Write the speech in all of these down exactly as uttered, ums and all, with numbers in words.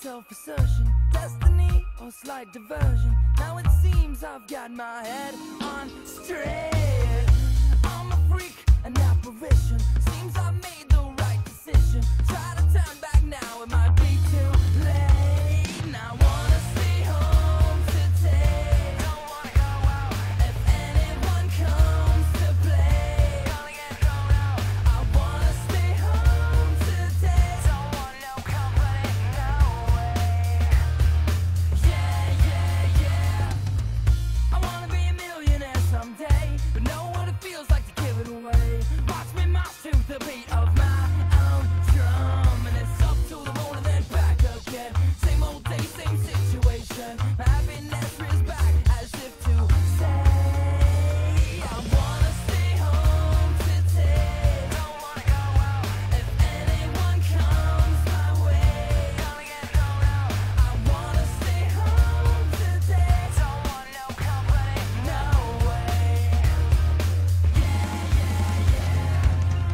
self-assertion, destiny or slight diversion. Now it seems I've got my head on straight. I'm a freak, an apparition. Seems I've made the right decision. Try to turn back now, it might be too late. Now I wanna stay home today. Don't wanna go out. If anyone comes to play, gonna get thrown out. I wanna stay home today. Don't want no company, no way. Yeah, yeah, yeah. I wanna be a millionaire someday, but know what it feels like to give it away. Watch me march to the beat of my own drum, and it's up to the moon and then back again. Same old day, same situation. My happiness rears back as if to say, I wanna stay home today. Don't wanna go out. If anyone comes my way, gonna get thrown out. I wanna stay home today. Don't want no company, no way. Yeah, yeah, yeah.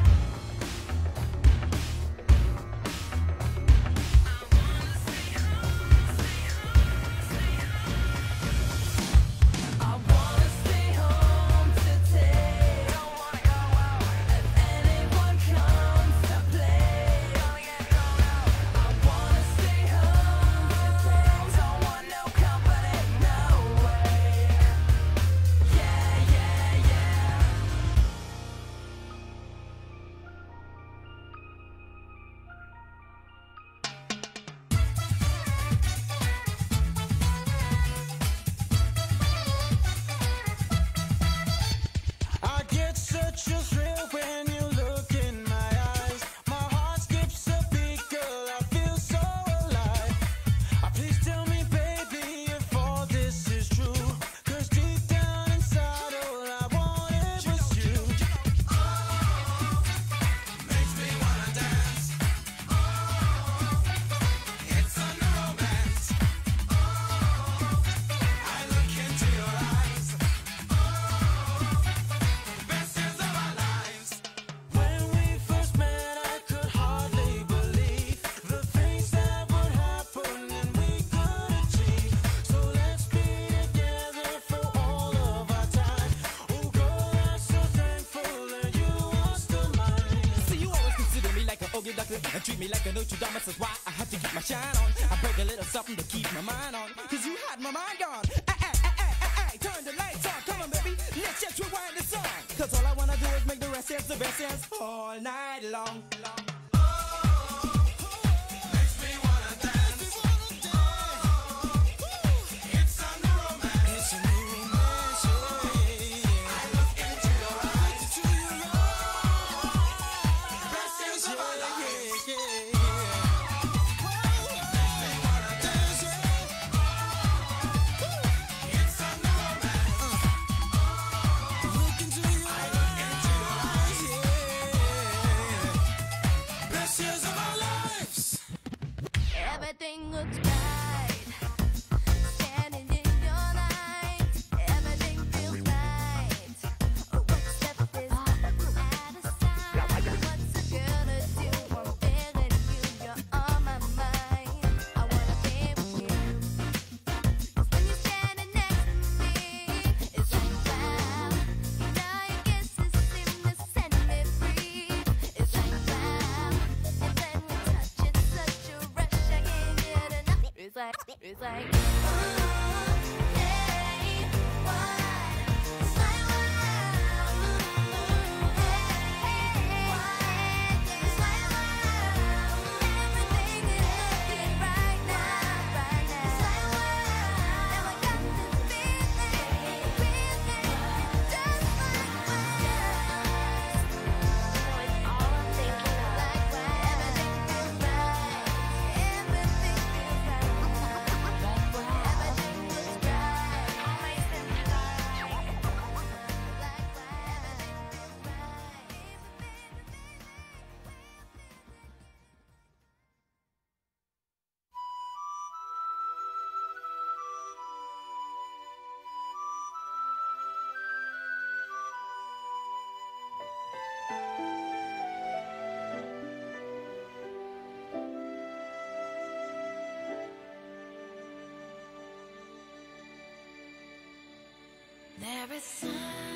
I wanna stay home today. Don't wanna go out. If anyone comes to play, gonna get thrown out. I wanna stay home today. Don't want no company, no way. Yeah, yeah, yeah. I get such a thrill when you look in my eyes. My heart skips a beat, girl, I feel so alive. Ah, please tell me, baby, if all this is true. Cause deep down inside, all I wanted was you. Makes me wanna dance. It's under romance. I look into your eyes. Best years of our lives. When we first met, I could hardly believe the things that would happen and we could achieve. So let's be together for all of our time. Oh, girl, I'm so thankful that you are still mine. See, you always consider me like an Ogie Duckler and treat me like a Notre Dame. That's why I had to keep my shine on. I break a little something to keep my mind on. Cause you had my mind gone. Ay, ay, ay, ay, ay, ay. Turn the lights on. Come on, baby. Let's just rewind the song. Cause all I wanna do is make the rest dance, the best dance all night long. Makes me wanna dance. It's under romance. It's a new romance, yeah. I look into your eyes. Best years of our lives. Makes me wanna dance. It's under romance. Look into your eyes, yeah. Best years of our lives. Everything looks right. Standing in your light. Everything feels right. One step is at a time. What's a girl to do? I'm feeling you. You're on my mind. I wanna be with you. 'Cause when you're standing next to me, it's like wow. You know your kisses seem to set me free. It's like wow. And then we touch, it's such a rush. I can't get enough. It's like, it's like, ooh, hey, why? It's like wow. Hey, why? It's like wow. Everything is looking right now, right now. It's like wow. Now I got this feeling, feeling just like wow. So it's all I'm thinking of. Like wow. Everything feels right. Everything feels right. Like wow. Everything every sign